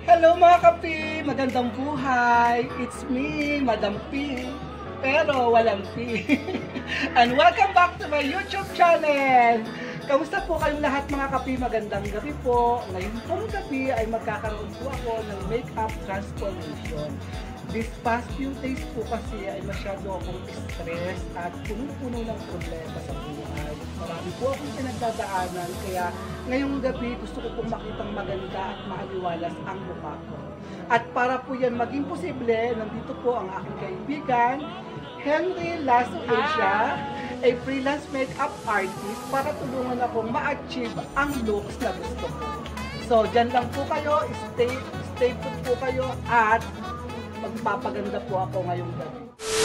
Hello mga kapi! Magandang buhay! It's me, Madam P. Pero walang P. And welcome back to my YouTube channel! Kamusta po kayong lahat mga kapi? Magandang gabi po. Ngayon pong gabi ay magkakaroon po ako ng makeup transformation. This past few days po kasi ay masyado akong stress at puno-puno ng problema sa buhay. Marami po akong pinagdadaanan kaya ngayong gabi gusto ko pong makitang maganda at maaliwalas ang mukha ko. At para po yan maging posible, nandito po ang aking kaibigan, Henry Lasso Asia, a freelance makeup artist para tulungan akong ma-achieve ang looks na gusto ko. So, dyan lang po kayo, stay put po kayo at magpapaganda po ako ngayong gabi.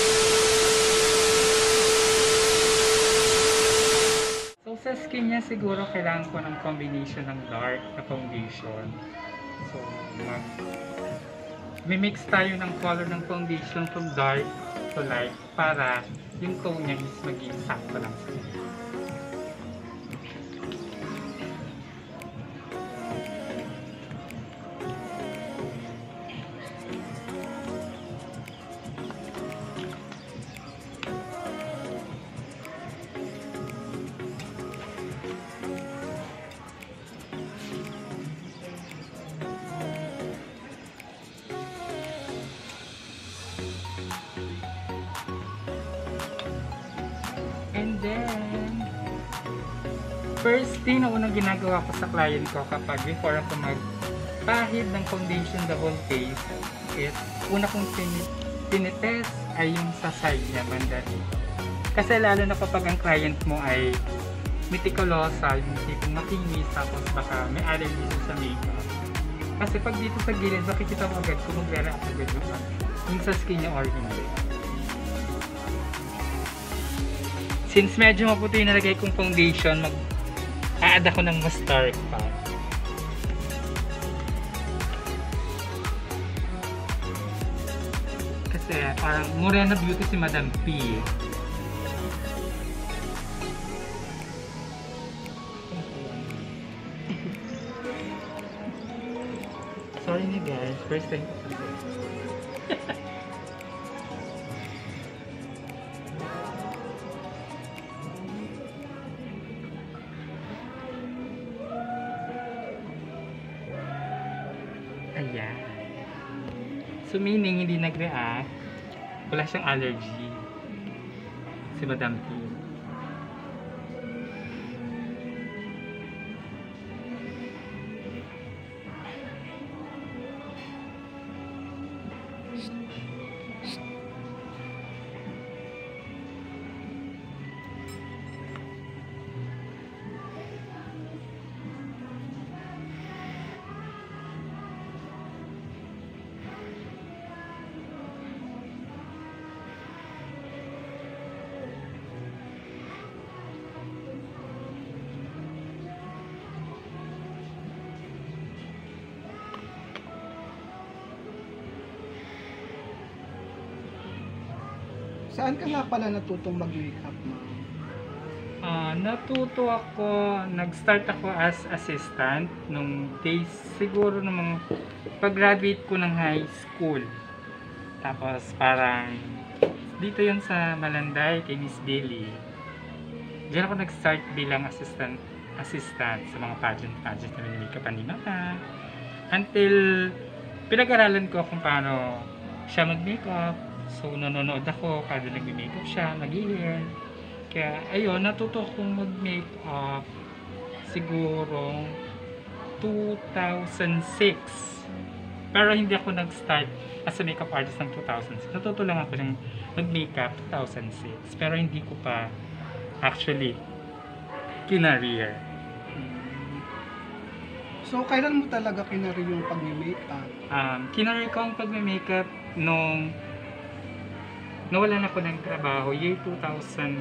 So sa skin niya siguro kailangan ko ng combination ng dark na foundation. So mimix tayo ng color ng foundation from dark to light para yung tone niya is maging sakto lang sa inyo. And then, first thing na unang ginagawa ko sa client ko kapag before ako magpahid ng foundation the whole face is una kong tinitest ay yung sa side niya banda dito. Kasi lalo na kapag ang client mo ay meticulosa, yung tipong makinis tapos baka may allergy sa makeup. Kasi pag dito sa gilid, makikita mo agad kung magre-react agad yung sa skin niya or hindi. Since medyo maputi yung nalagay kong foundation, mag-a-add ako ng mascara pa. Kasi parang Morena Beauty si Madam P. Sorry na guys, first time ko kasi. Ayan. So meaning hindi nag-react, wala siyang allergy si Madam P. Saan ka nga pala natutong mag-makeup mo? Natuto ako, nag-start ako as assistant nung days siguro ng mga pag-graduate ko ng high school. Tapos parang dito yun sa Malanday kay Miss Billy. Diyan ako nag-start bilang assistant sa mga pageant na makeup ni Mama. Until pinag-aralan ko kung paano siya mag-makeup. So, nanonood ako kada nag-makeup siya, nag-hair. Kaya, ayun, natuto akong mag-makeup siguro 2006. Pero hindi ako nag-start as a makeup artist ng 2006. Natuto lang ako ng mag-makeup 2006. Pero hindi ko pa actually kinareer. So, kailan mo talaga kinari yung pag-makeup? Kinareer ko ang pag-makeup nung nawalan ako ng trabaho, year 2014.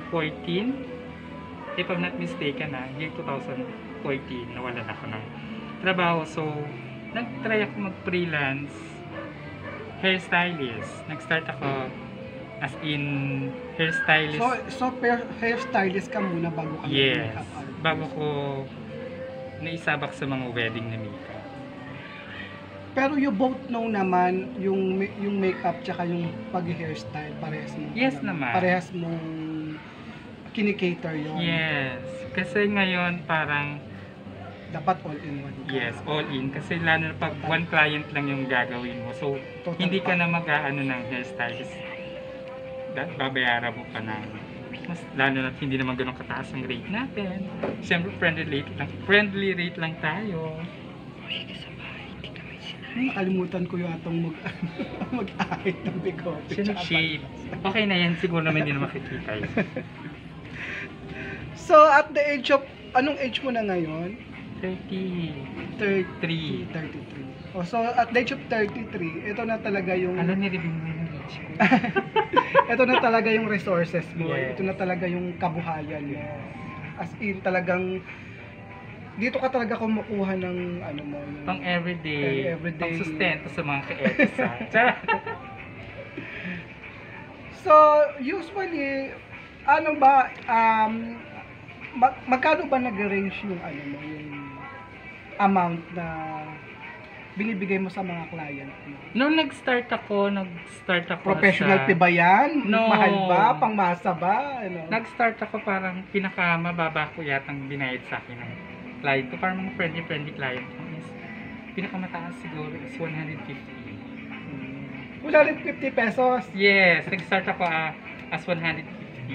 If I'm not mistaken year 2014, nawalan ako ng trabaho. So, nag-try ako mag-freelance hairstylist. Nag-start ako as in hairstylist. So hairstylist ka muna bago ka yes, makeup artist? Bago ko naisabak sa mga wedding na makeup. Pero you both know naman yung makeup tsaka yung pag-hairstyle, parehas mo. Yes naman. Parehas mong kinikater yun. Yes. Kasi ngayon parang Dapat all in one. yes, all in. Kasi lalo na pag one client lang yung gagawin mo. So, Total hindi ka pack. na mag-aano ng hairstylist. Babayaran mo pa ng mas lalo na hindi naman ganun kataas ang rate natin. Siyempre friendly rate lang tayo. Nakalimutan ko yung atong mag-ahit ng bigote. Siya nag-shave. Okay na yan, siguro naman hindi na makikita yun. So, at the age of, anong age mo na ngayon? 33. 33. Oh, so, at the age of 33, ito na talaga yung... Ano ni-review mo yung age ko? ito na talaga yung resources mo. Yes. Ito na talaga yung kabuhayan mo. As in, talagang... Dito ka talaga kumukuha ng ano mo. Yung, Pang everyday. Everyday. Pang sustento sa mga ka-EDSA. Charot. So, usually, ano ba, magkano ba nag-range yung ano mo, yung amount na binibigay mo sa mga client mo? Nung nag-start ako Professional sa... fee ba yan? No. Mahal ba? Pangmasa ba? Ano? Nag-start ako parang pinakamababa ko yatang binayad sa akin ng client ko. Parang mga friendly client ko is pinakamataas siguro is 150. 150 pesos. Yes, nag-start ako as 150.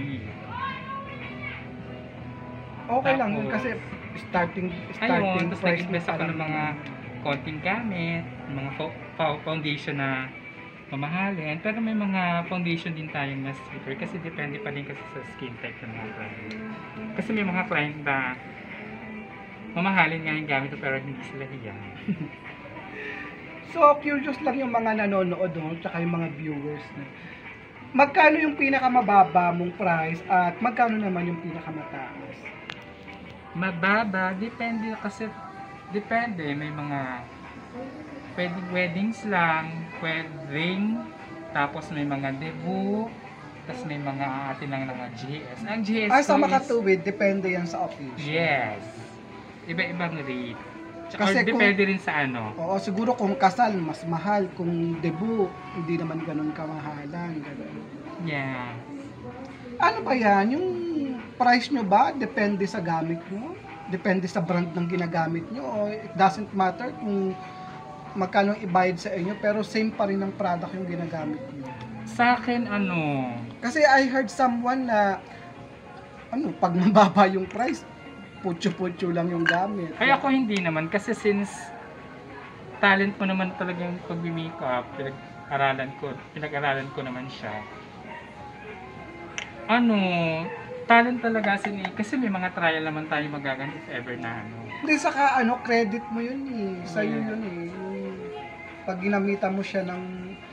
Okay lang yun Tapos, kasi starting Ayun, tapos price nag-invest ako ng mga konting gamit, mga foundation na mamahalin. Pero may mga foundation din tayong mas cheaper kasi depende pa rin kasi sa skin type ng mga client. Kasi may mga client na mamahalin nga yung gamit pero hindi sila hiyan. So, curious lang yung mga nanonood doon, tsaka yung mga viewers. Magkano yung pinakamababa mong price at magkano naman yung pinakamataas? Mababa, depende kasi, depende. May mga pwedeng weddings lang, wedding, tapos may mga debut, tapos may mga atin lang mga GS. Ang GS Sa ko makatuwid, depende yan sa occasion. yes, iba-ibang rate. Kasi Or depende rin sa ano. Oo, siguro kung kasal, mas mahal. Kung debut, hindi naman ganun kamahalan. Ganun. Yeah. Ano ba yan? Yung price nyo ba, depende sa gamit nyo? Depende sa brand ng ginagamit nyo? O it doesn't matter kung magkano ibayad sa inyo, pero same pa rin ang product yung ginagamit nyo? Sa akin, ano, Kasi I heard someone na, pag mababa yung price, putyo-putyo lang yung gamit. ay ako hindi naman. Kasi since talent mo naman talaga yung pag-makeup, pinag-aralan ko naman siya. Talent talaga kasi may mga trial naman tayo magagamit if ever na Hindi, saka credit mo yun eh. Sa'yo yun eh. Yung pag ginamitan mo siya ng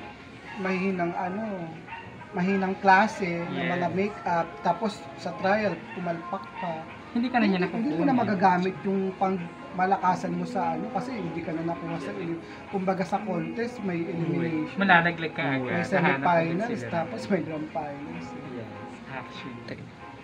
mahinang klase ng mga makeup, tapos sa trial, pumalpak pa. Hindi ka na niya Hindi mo na magagamit yung pang malakasan mo sa kasi hindi ka na nakuha sa kumbaga sa contest, may elimination. Malalaglag ka agad. May semifinals, tapos may grand finals. Yes, actually.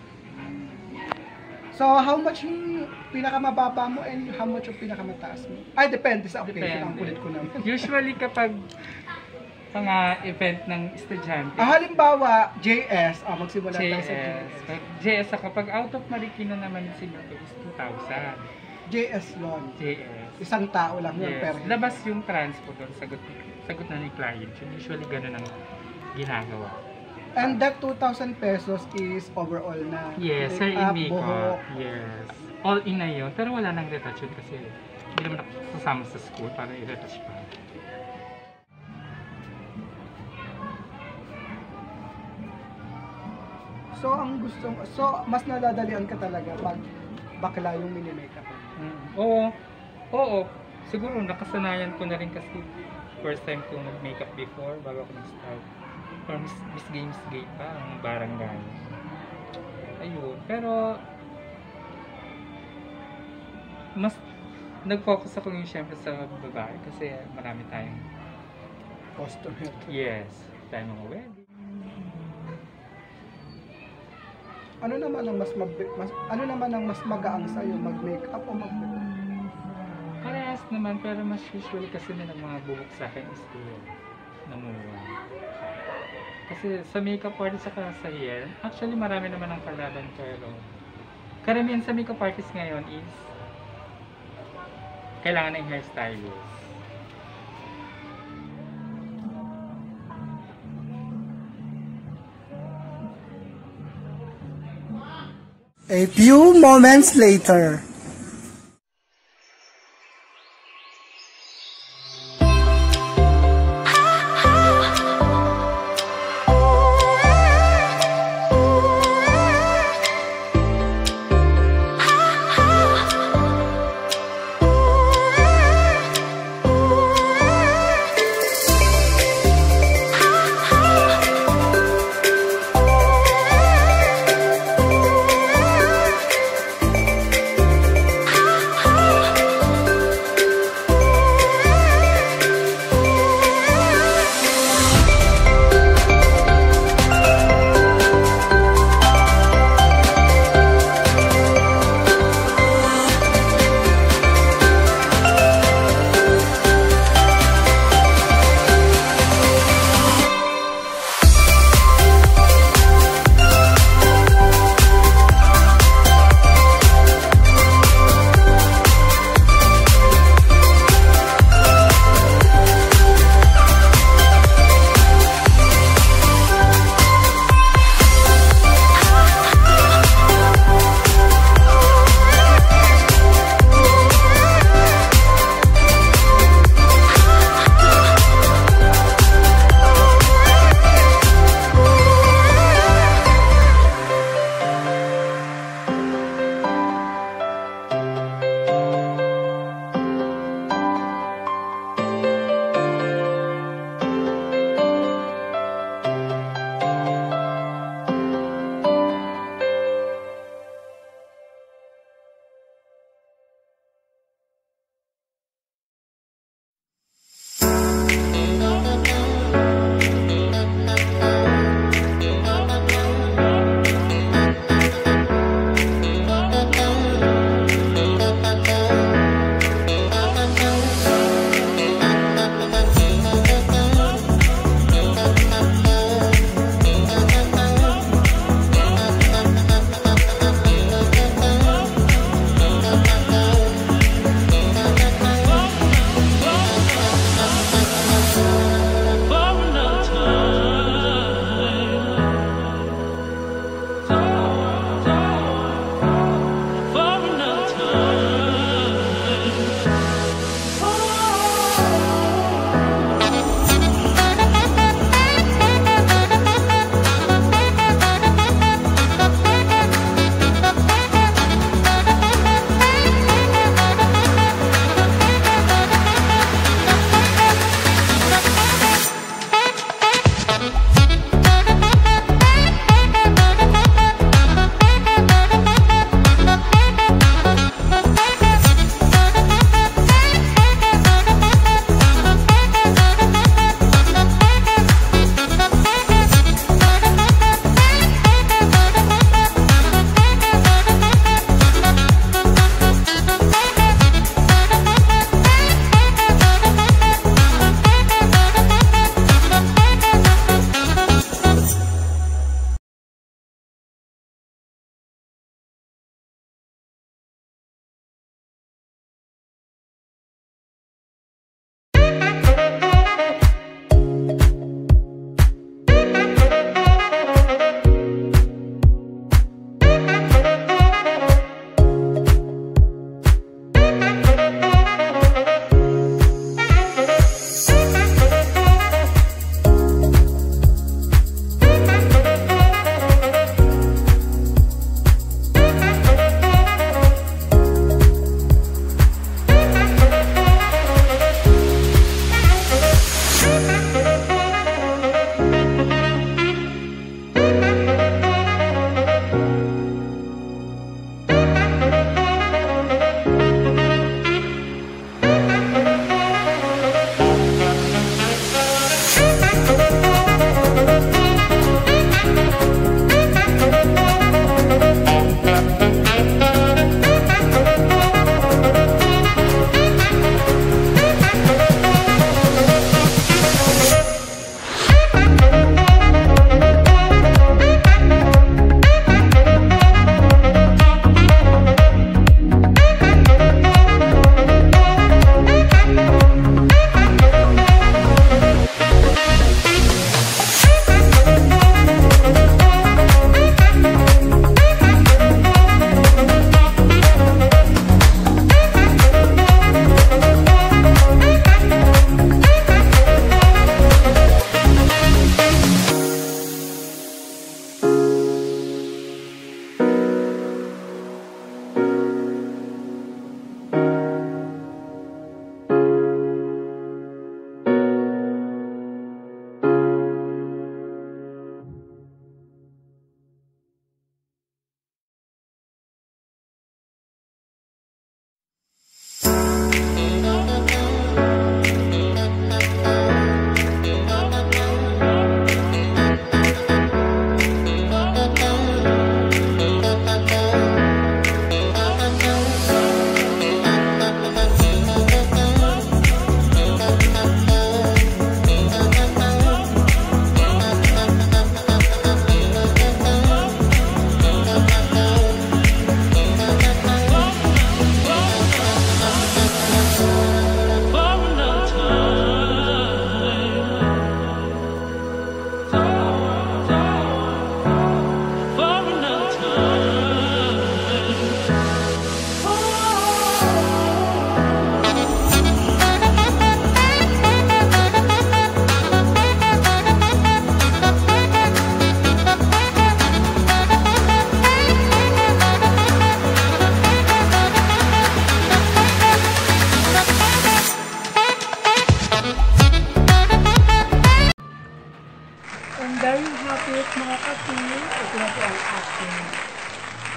So, how much yung pinakamababa mo and how much yung pinakamataas mo? Ay, depende sa occasion. Ang kulit ko naman. Usually kapag mga event ng estudyante, Halimbawa, JS. Magsimula tayo sa JS. JS. JS ako. Pag out of Marikina naman sila is 2,000. JS yun. JS. Isang tao lang yun. Yes. Per Labas yung transport doon. Sagot na ni client. Usually ganun ang ginagawa. And that 2,000 pesos is overall na. Yes, sir, in Makeup, buhok. makeup. Yes. All in na yun. Pero wala nang retouch yun kasi hindi naman ako sasama sa school para i-retouch pa. So, mas nadadalian ka talaga pag bakla yung mini-makeup. Oo. Siguro nakasanayan ko na rin kasi first time ko mag-makeup before bago ako nag-start. Or Miss Games Gate pa ang barangay. Ayun. Pero mas nag-focus ako yung syempre sa babae kasi marami tayong Customer. yes, tayo mga wedding. Ano naman ang mas magaang sa iyo, mag-makeup o mag-makeup? Parehas naman, pero mas usually kasi nilang mga buhok sa akin is yung namuwan. Kasi sa makeup artist saka sa hair, actually marami naman ang kalaban, pero karamihan sa makeup artist ngayon is kailangan ng hairstylist. A few moments later.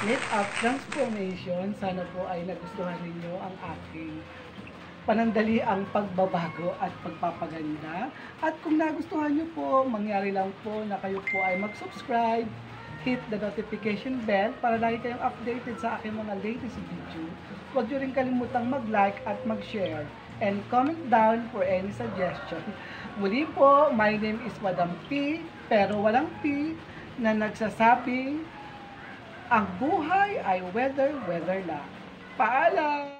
makeup transformation. Sana po ay nagustuhan ninyo ang aking panandali ang pagbabago at pagpapaganda. At kung nagustuhan nyo po, mangyari lang po na kayo po ay mag-subscribe, hit the notification bell para lagi kayong updated sa aking mga latest video. Huwag nyo rin kalimutang mag-like at mag-share and comment down for any suggestion. Muli po, my name is Madam P, pero walang P, na nagsasabing ang buhay ay weather lang. Paalam!